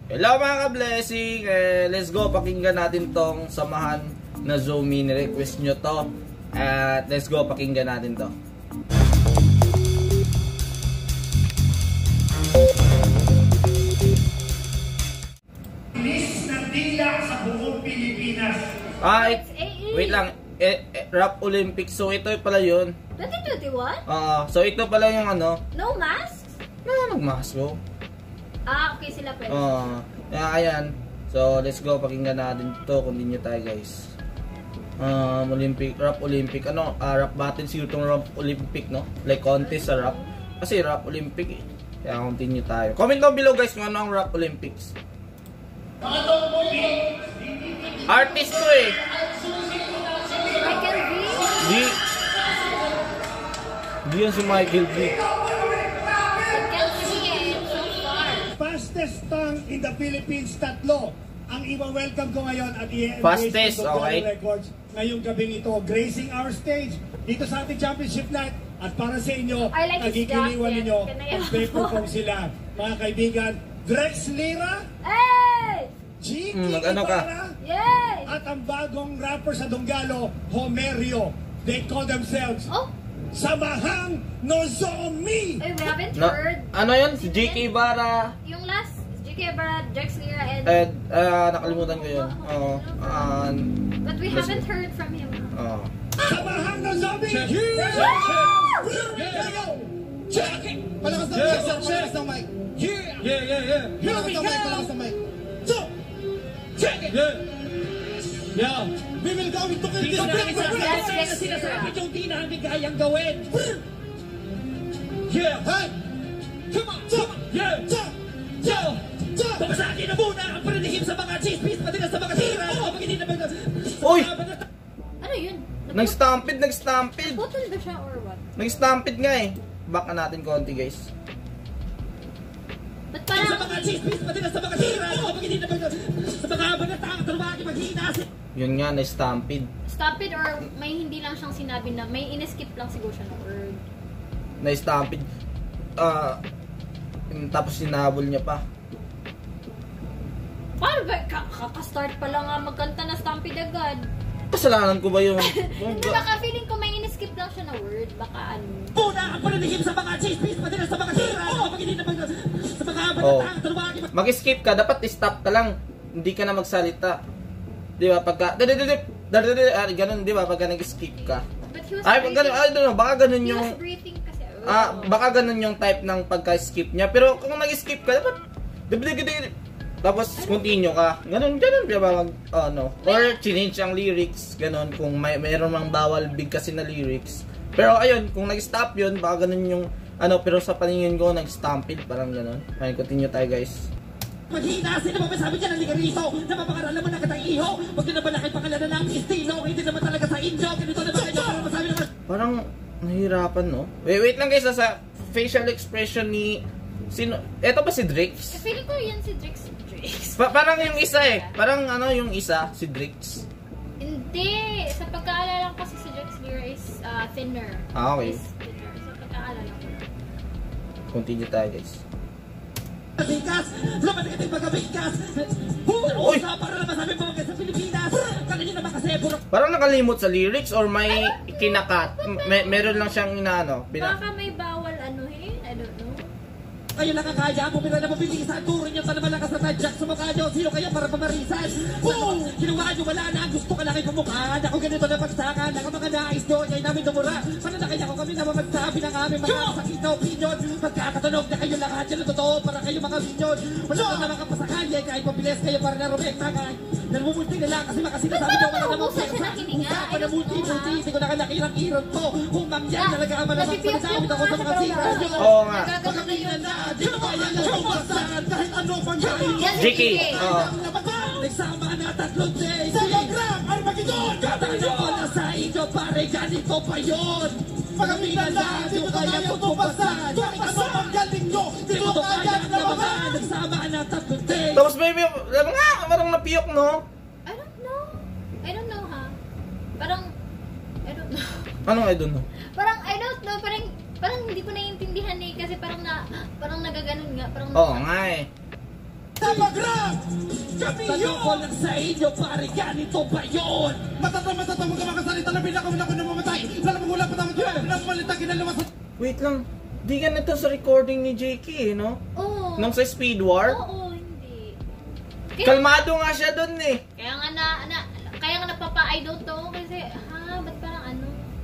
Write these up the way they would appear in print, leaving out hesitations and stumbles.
Hello mga ka-blessing! Let's go, pakinggan natin tong Samahan NOZOMI. Ni-request nyo to. At let's go, pakinggan natin to. Inis na tila sa buong Pilipinas. Wait lang. Rap Olympics. So ito pala yun. 2021? So ito pala yung ano. No mask? No, nag-mask bro. Okay sila pwede. Ayan. So, let's go. Pakinggan natin ito. Continue tayo, guys. Rap Olympic. Rap battle siguro itong Rap Olympic, no? Like contest sa rap. Kasi Rap Olympic, eh. Kaya continue tayo. Comment down below, guys, kung ano ang Rap Olympics. Artist ko, eh. Michael V? Di yan si Michael V. Fastest tongue in the Philippines, tatlo ang i-welcome ko ngayon at fastest, okay. Records ngayong gabing ito, gracing our stage dito sa ating championship night. At para sa inyo, nagigiliwan ninyo ang paper kong sila, mga kaibigan. Drex Lira, G. Ibarra, at ang bagong rapper sa Donggalo, Homerio. They call themselves Samahang NOZOMI. We haven't heard. Ano yun? Si JK Ibarra. Yung last, JK Ibarra, Drex Lira, and nakalimutan ko yun. but we haven't heard from him. Samahang NOZOMI! Check it! Palakas ng mic. Yeah. Palakas ng mic. So, check it! Yeah. We will go into this. Yes, sinasabi yung di namin kayang gawin. Yeah. Hey. Come on. Yeah. Babasahin na muna ang pananihim sa mga chismis, pati na sa mga tira. Uy! Ano yun? Nag-stampede. Bottle ba siya or what? Nag-stampede nga eh. Back natin konti, guys. Ba't parang... Sa mga chismis, pati na sa mga tira. Sa mga banatang tarwagi maghina. Yun nga, na-stampede. Stampede or may hindi lang siyang sinabi na may in-skip lang siguro siya na word. Na-stampede. Tapos sinabol niya pa. Paano ba? Kakastart pa lang nga magkanta na stampede agad. Kasalanan ko ba yun? Hindi, baka feeling ko may in-skip lang siya na word. Baka ano. Puna ang pananihim sa mga chismis, pati na sa mga tira. Sa mga banatang tarwagi. Mag-skip ka, dapat stop ka lang. Hindi ka na magsalita. Di ba? Pagka... Ganun, di ba? Pagka nag-skip ka. Baka ganun yung... He was breathing kasi. Baka ganun yung type ng pagka-skip niya. Pero kung nag-skip ka, dapat... Tapos continue ka. Ganun, di ba? Or change ang lyrics. Ganun, kung mayroon mang bawal bigkasin na lyrics. Pero ayun, kung nag-stop yun, baka ganun yung... pero sa paningin ko, nag-stampede. Parang ganun. Ayun, continue tayo, guys. Maghina, sino ba masabi dyan ang ligarito? Napapakaralan mo na katang iho. Huwag na ba nakit pangalanan ng estilo? Hindi naman talaga sa inyo. Ganito na ba kayo? Masabi naman. Parang nahihirapan, no? Wait lang guys, sa facial expression ni... Sino? Eto ba si Drix? Feeling ko yan si Drix. Parang yung isa eh. Parang yung isa, si Drix. Hindi. Sa pagkaalala kasi si Drix Lira is thinner. Okay. Is thinner. Sa pagkaalala ko. Continue tayo, guys. Bingkas, lumating ating pagkabingkas. Uy! Para naman sabi mo sa Pilipinas. Kanina naman kasi parang nakalimot sa lyrics or may kinakat. Meron lang siyang inaano. Baka may bawal anuhin. I don't know. Kayo lang ang kaya, pumila na mabilisan. Turin nyo sa malakas na tadyak sa mukha nyo. Sino kaya para pamarisan? Boom! Ginawa nyo, wala na. Gusto ka lang ay pamukhaan. Ako ganito na pagsakan. Ako mga nais nyo, kaya namin tumura. Paano na kaya ko kami na mamagsabi ng aming mga sakit na opinion? Magkakatanog na kayo lahat. Yan ang totoo para kayo mga minyon. Wala na naman kapasakali. Kahit mabilis kayo para narumektakan. Nalmumulti na lang kasi makasinasabi nyo wala namang peksa. Mukha pa na multi-multi. Hindi ko nakalakirang-irang to. Kung mangyan talaga ang malamang panagamit ako sa mga sira nyo. Oo nga. Pagkakamilan na. Di ba kaya nyo pumasan kahit ano pang gawin nyo? JK! Nagsama na tatlong days. Sa Magram, Armageddon! Katalo ko na sa inyo pare, ganito pa yun. Pagkamilan na, di ba kaya nyo pumasan kahit ano pang galing nyo? Di ba kaya naman? Nagsama na tatlong days. Tapos baby, parang napiyok, no? I don't know ha. Parang, I don't know. Anong I don't know? Parang, I don't know, parang hindi ko naiintindihan eh, kasi parang nagaganon nga, parang Oo nga eh. Tabagrab! Kami yun! Tanong ko lang sa inyo, pare, ganito ba yun? Matatama ka makasalita na pinakauna ko na mamatay. Lalo mo wala pa tama ko, pinakamalita ginalawa sa... Wait lang, di ganito sa recording ni JK eh, no? Oo. Nung sa Speed War? Oo, hindi. Kalmado nga siya dun eh. Kaya nga I don't know kasi, ba't parang ano?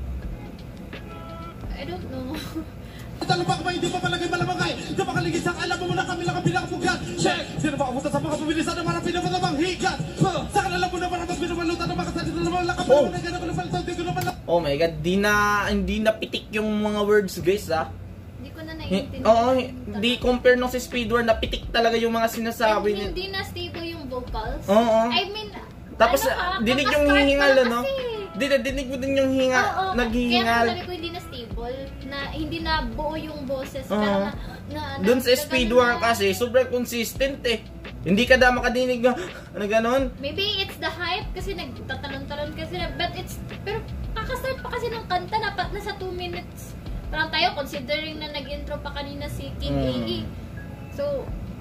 I don't know. Talabak ba hindi pa palagay malamangay? Di ba kaligisang alam mo na kami lang ang pinakapugat? Check! Sino ba kapunta sa mga pabilisan na marang pinamalamang higat? Sa kanala mo na marang pinabalutan na makasalita na mga lakap mo na gano'n ko na palitaw, di ko na pala... Oh my god, hindi na pitik yung mga words guys Hindi ko na naiintindihan. Oo, hindi compare nung sa Speed War na pitik talaga yung mga sinasabi niya. Hindi na stable yung vocals. Oo. I mean, tapos dinig yung hihingal ano? Dinig mo din yung hinga, oo, naghihingal. kaya sabi ko hindi na stable, na hindi na buo yung boses. Parang doon sa Speed War kasi, sobrang consistent eh. Hindi ka da makadinig na ganon. Maybe it's the hype kasi nagtatalon-talon kasi pero kakastart pa kasi ng kanta, dapat na sa 2 minutes. Parang tayo, considering na nag-intro pa kanina si King AE. So,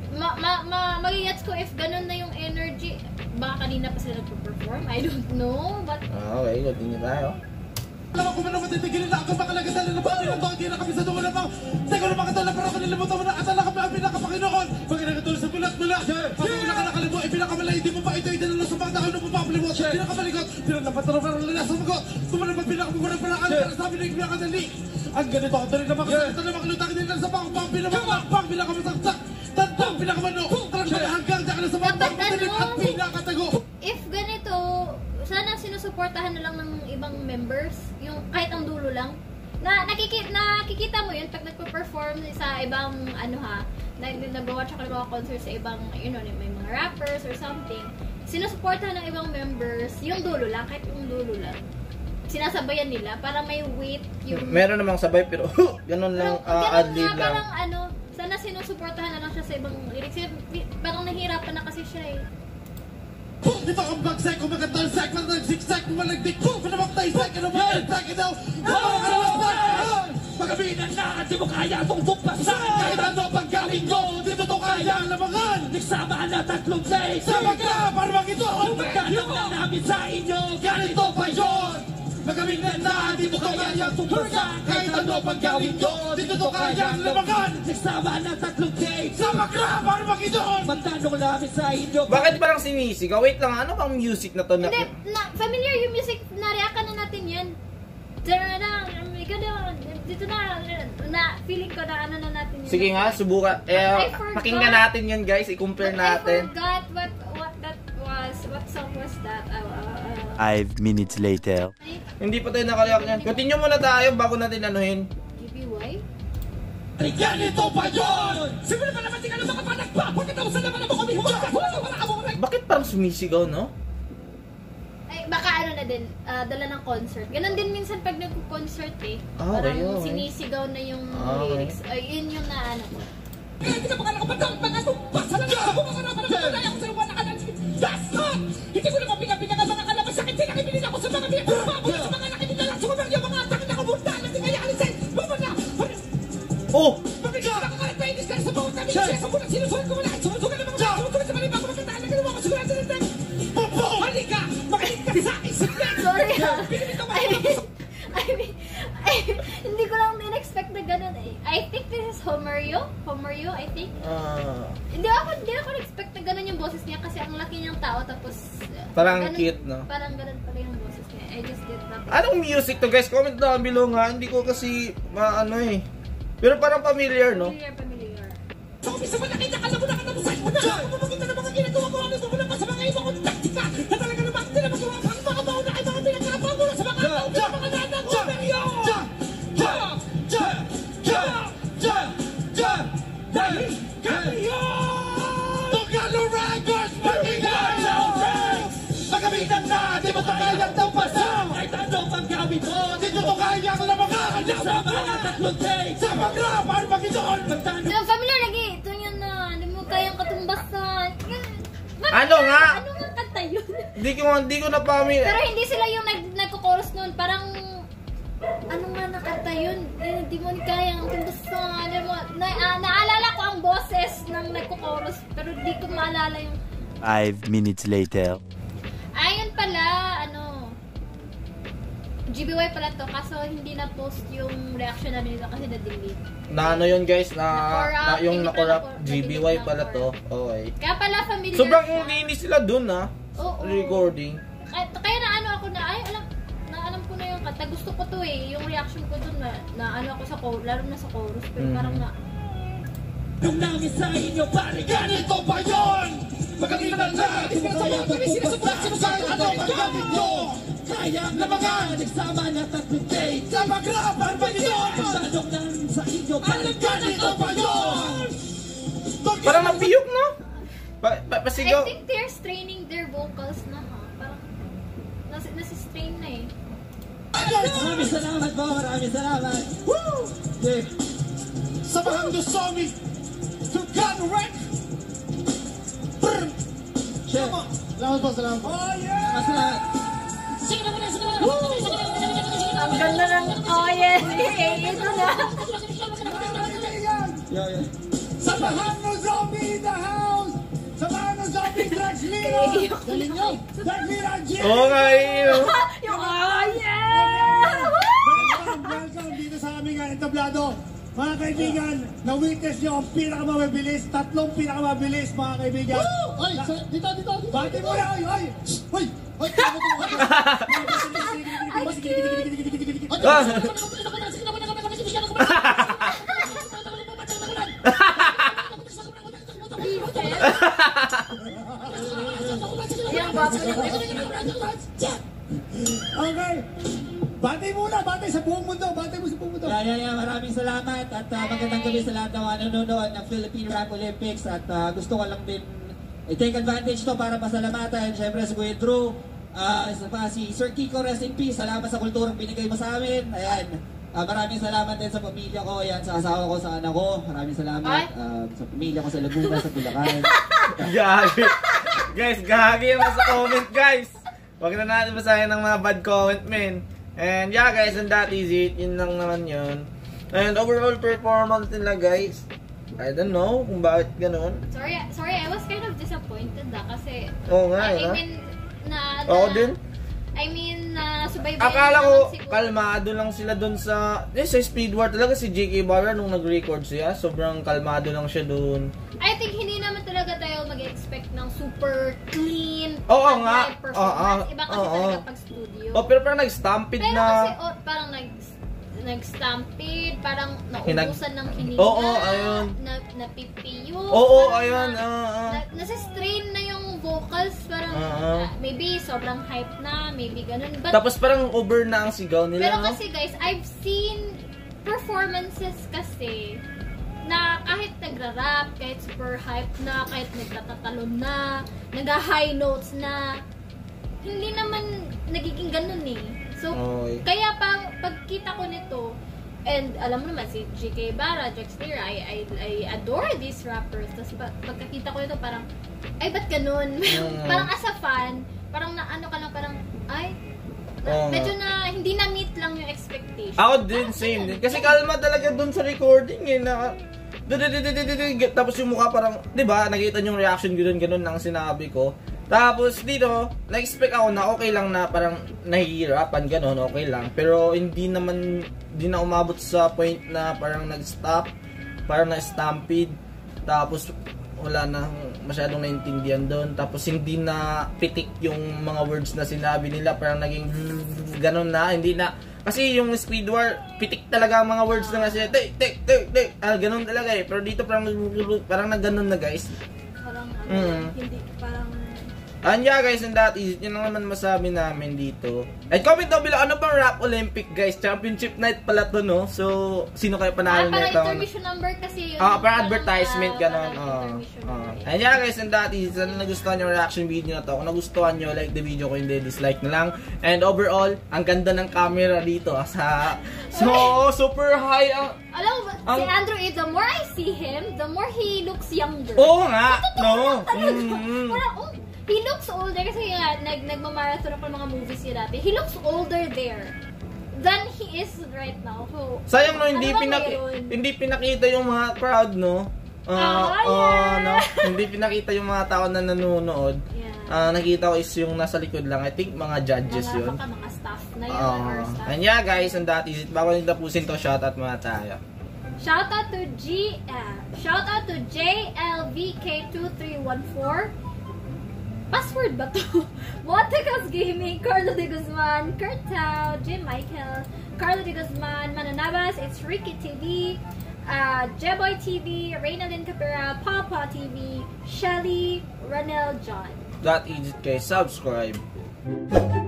magigets ko if ganon na yung energy. Baka kanina pa sila nagpo-perform, I don't know, but... Okay, continue tayo. Alam ko man naman titigilin na ako makalagatan na naman nilang bakit na kami sa tungo na pang seko na makatala pero ako nilimutan mo na at alakap na ang pinakapakinoon pag nagatuloy sa bulat-mula pag una ka nakalibo ay pinakamalay di mo pa ito idalala sa mga tao na pumapalimot pinakamalikot pinagnapatarong ka ng lalasang magot tumanang pag pinakamugurang paraan para sabi na yung pinakadali ang ganito ako tuloy na makasalita na makalutang din lang sa pang pinakamakpang pinakamasaksak tantang pinakamano talagang hanggang dyan na sa mga pagpatilit at pinakatago. If ganito, sana sinusuportahan na lang ng ibang members, yung kahit ang dulo lang. Nakikita mo yun pag nagpo-perform sa ibang nag-watch ako ng mga concert sa ibang, may mga rappers or something. Sinusuportahan ng ibang members, yung dulo lang, kahit yung dulo lang. Sinasabayan nila para may weight yung... Meron namang sabay pero ganun lang, ad-lib lang. Parang sana sinusuportahan na lang siya sa ibang lyrics. Parang nahihirapan na kasi siya eh. Dito ang bagsay ko magatalsay kung nagsiksay kung malagdik ko panabaktay sa ka naman nagtake daw pagkabinan na di mo kaya itong bumpasan kahit ano pang galing ko dito to kaya lamangan nagsama na 3 days sama ka para makitoon magkano na namin sa inyo ganito pa yun pagkabinan na di mo kaya yung bumpasan kahit ano pang galing ko dito to kaya lamangan nagsama na 3 days sama ka para makitoon magkano namin sa inyo. Bakit parang sinisigaw? Wait lang, ano bang music na to? Hindi, familiar yung music, nariyakan na natin yan. Dito na feeling ko na ano na natin yun. Sige nga, subukan. Pakinggan natin yun guys, i-compare natin. I forgot what that was. What song was that? 5 minutes later. Hindi pa tayo nakaliyak yan. Continue muna tayo bago natin anuhin. GBY? Ganito pa yun! Simula pa naman tingnan mga panagpa! Bakit ako sa naman ako kami huwag! Bakit parang sumisigaw, no? Ay, baka na din, dala ng concert. Ganon din minsan pag nagko-concert eh. Parang sinisigaw na yung lyrics. Yun yung naano ko. Hindi ka makalakapatang mga tumpas! Sa lang ako mga karapan ako na ako sa luwan na kanan! Dasot! Hindi ko na mapinga-pinga ka mga labas sakit! Sinakipinin ako sa mga pinagpapabulo sa mga nakipinala! Sumabang yung mga atak na kabunta! Hindi kaya alisin! Baba na! Oh! Pabigla! Nakakalit pa yung discard sa bawat namin siya! Sa muna sinusuhan ko muna! Sumusugan ng mga mga! Sumusugan sa maliba! Kumakita na gano'n ako! Siguran sa nandang! Popo! Halika! Makinig ka sa isip na! Sorry I mean, hindi ko lang din-expect na gano'n eh. I think this is Homerio, I think. Hindi ako na-expect na gano'n yung boses niya kasi ang laki niyang tao tapos... Parang ganun, cute, no? Parang gano'n pala yung boses niya. I just did not... Anong music to guys? Comment down below nga. Hindi ko kasi maano eh. Pero parang familiar, no? Familiar. Sa umpisa mo nakita ka na mo nakatapusan mo na! Kung mamakita na mga ginagawa ko, ano mo lang pa sa mga ibang kong taktika na talaga naman hindi na magawa ang mga baon na ay mga pinagkarapaw mo sa mga tao na mga nanang Homerio! Dahil kami yun! Tugalo Records! Pakinggan! Pagkamitan na! Di mo ito kayang tampasan! Kahit ano pang gawin mo! Di mo ito kayang lamangan! Nagsama na 3 days! Sa mga para magitoon! Familiar lagi! Ito yun na! Hindi mo kayang katumbasan! Ano nga? Ano nga kanta yun? Hindi ko na familiar. Pero hindi sila yung nagko-chorus nun. Parang... Ano nga nakanta yun? Hindi mo kayang katumbasan. Naalala ko ibang boses ng nagko-chorus, pero di ko maalala yung... 5 minutes later. Ayun pala, GBY pala to, kaso hindi na post yung reaction namin nila kasi na-delete. Na ano yun guys, yung nakorap GBY pala to. Okay. Kaya pala familiar. Sobrang linis sila dun recording. Kaya alam ko na yung kanta. Gusto ko to yung reaction ko dun na ako sa chorus, lalo na sa chorus, pero parang na... Yung namin sa inyo, pare, ganito ba yun? Magkakita na, sinasaya ko rin sinasabot, sinasaya ano ba gamit nyo? Kaya na mga nagsama na tatlong date sa magrapar ba yun? Masyadong nang sa inyo, pare, ganito ba yun? Parang napiyok, no? Pasigaw. I think they're straining their vocals na Parang nasistrain na Maraming salamat po, maraming salamat. Woo! Yeah. Samahang NOZOMI to God wreck. Salamat po, salamat po. Oh yeah! Salamat. Sige na muna, sige na muna. Ang ganda ng ito na. Yeah. Samahang NOZOMI in the house. Samahang NOZOMI, Drugs Lira. Galing nyo. Drugs Lira, J. Oo nga Yung Welcome dito sa aming entablado. Mga kaibigan, na-witness nyo ang pinakamabilis, tatlong pinakamabilis, mga kaibigan. Oy, dito. Bati mo na, oy. Okay. Bati sa buong mundo. Yeah. Maraming salamat at magandang gabi sa lahat ng nanonood ng Philippine Rap Olympics at gusto ko lang din i-take advantage to para pasalamatan syempre si Kuya Drew, si Sir Kiko, rest in peace, salamat sa kulturang binigay mo sa amin. Ayan. Maraming salamat din sa pamilya ko, yan, sa asawa ko, sa anak ko. Maraming salamat sa pamilya ko sa Laguna, sa Bulacan. Gagi. Guys, gagi naman sa comment, guys. Huwag na natin basahin ng mga bad comment, men. And yeah, guys, and that is it. Yun lang naman yun. And overall performance nila, guys, I don't know kung bakit ganun. Sorry, I was kind of disappointed kasi... Oo nga, ako din. Subaybayan akala ko kalmado lang sila dun sa Speed War talaga. Si JK Barra nung nag-record siya, sobrang kalmado lang siya dun. I think hindi naman talaga tayo mag-expect ng super clean nga performance. Iba kasi talaga pag studio. Pero parang nag-stampede na. Pero kasi parang nag-stampede, parang naubusan ng hininga. Ayun. Napipiyo. Ayun. Nasa-strain na yung vocals, parang maybe sobrang hype na, maybe ganun. But, tapos parang over na ang sigaw nila. Pero kasi guys, I've seen performances kasi na kahit nagra-rap, kahit super hype na, kahit nagtatatalon na, nag-high notes na, hindi naman nagiging ganun So, kaya pagkita ko nito, and alam mo naman, si GK Barra, Jax Lira, I adore these rappers. Tapos pagkakita ko nito, parang, ay, ba't ganun? Parang as a fan, parang naano ka lang, parang, medyo na, hindi na meet lang yung expectation. Ako din, same din. Kasi kalma talaga dun sa recording tapos yung mukha parang, di ba, nakita yung reaction ganun ang sinabi ko. Tapos dito, na-expect ako na okay lang na parang nahihirapan, gano'n, okay lang. Pero hindi na umabot sa point na parang nag-stop, parang na-stampede. Tapos wala na masyadong naintindihan doon. Tapos hindi na pitik yung mga words na sinabi nila, parang naging gano'n na, hindi na. Kasi yung Speed War, pitik talaga ang mga words na siya, gano'n talaga eh. Pero dito parang nag-gano'n na guys. Parang hindi, parang... And yeah guys, and that is it. Yun lang naman masabi namin dito. And comment down below, ano bang Rap Olympic guys? Championship night pala to, no? So, sino kayo panalo nito? Para intermission number kasi yun. Para advertisement, gano'n. And yeah guys, and that is it. Sana nagustuhan yung reaction video na to. Kung nagustuhan nyo, like the video. Kung hindi, dislike na lang. And overall, ang ganda ng camera dito. So, super high ang... Alam mo, si Andrew, the more I see him, the more he looks younger. Oo nga, no? He looks older kasi nagmamarathon ako ng mga movies niya dati. He looks older there than he is right now. So, sayang no, hindi pinakita yung mga crowd, no? No, hindi pinakita yung mga tao na nanonood. Nakita ko is yung nasa likod lang. I think mga judges yun. Mga staff na yun or staff. And yeah guys, and that is it. Bago nito tapusin to, shoutout muna tayo. Shoutout to JLVK2314. Password ba to? Monteca's Gaming, Carlo de Guzman, Kurt Tao, Jim Michael, Carlo de Guzman, Mananabas, It's Ricky TV, Jeboy TV, Reynalyn Capera, Papa TV, Shelly, Ranel John. That is it guys. Subscribe.